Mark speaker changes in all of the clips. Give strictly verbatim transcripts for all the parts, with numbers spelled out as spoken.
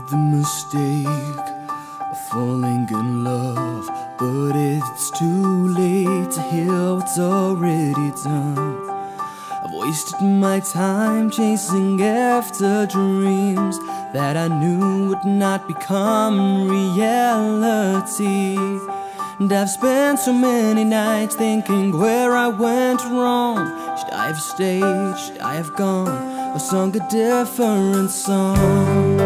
Speaker 1: made the mistake of falling in love, but it's too late to heal what's already done. I've wasted my time chasing after dreams that I knew would not become reality. And I've spent so many nights thinking where I went wrong. Should I have stayed? Should I have gone? Or sung a different song?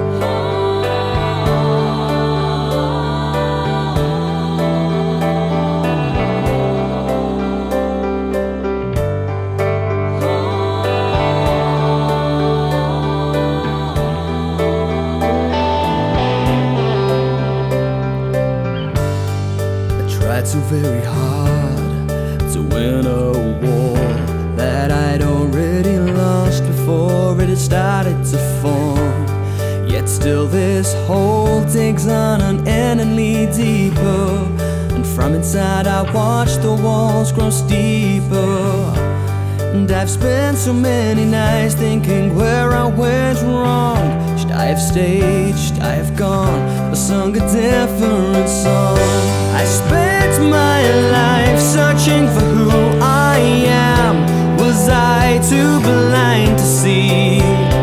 Speaker 1: So very hard to win a war that I'd already lost before it had started to form. Yet still this hole digs on unendingly deeper, and from inside I watch the walls grow steeper. And I've spent so many nights thinking where I went wrong. Should I have stayed? Should I have gone? Or sung a different song? I spent my life searching for who I am. Was I too blind to see?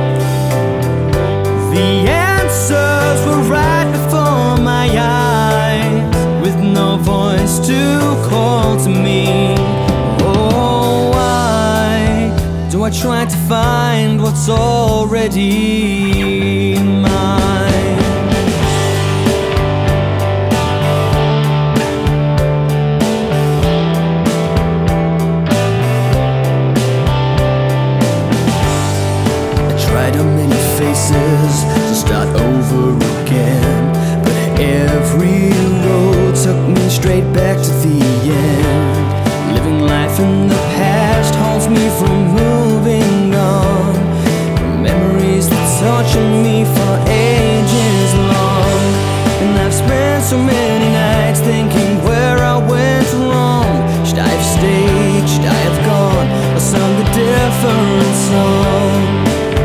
Speaker 1: The answers were right before my eyes, with no voice to call to me. Oh, why do I try to find what's already mine? To start over again, but every road took me straight back to the end. Living life in the past holds me from moving on. Memories that torture me for ages long. And I've spent so many nights thinking where I went wrong. Should I have stayed? Should I have gone? Or sung a different song?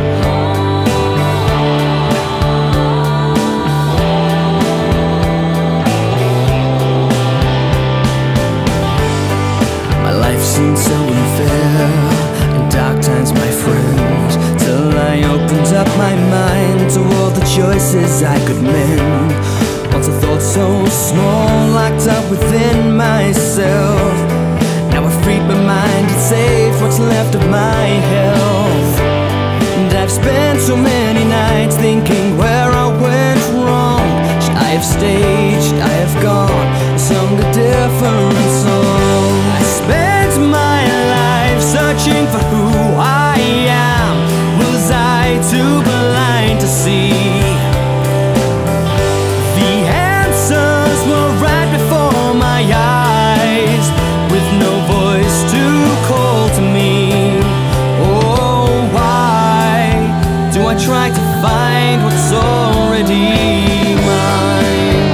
Speaker 1: Seemed so unfair in dark times, my friend, till I opened up my mind to all the choices I could mend. Once I thought so small, locked up within myself. Now I freed my mind and saved what's left of my health. And I've spent so many nights thinking where I went wrong. Should I have stayed? Should I have gone? Or sung a different song? I spent my life searching for who I am. Was I too blind to see? The answers were right before my eyes, with no voice to call to me. Oh, why do I try to find what's already mine?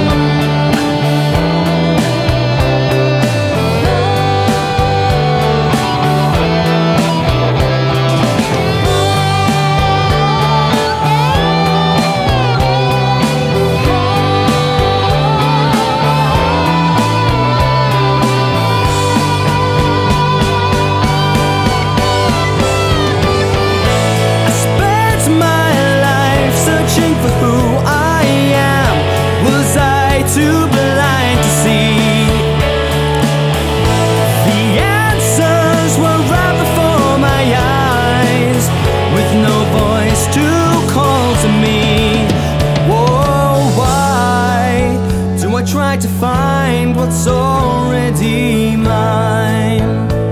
Speaker 1: Try to find what's already mine.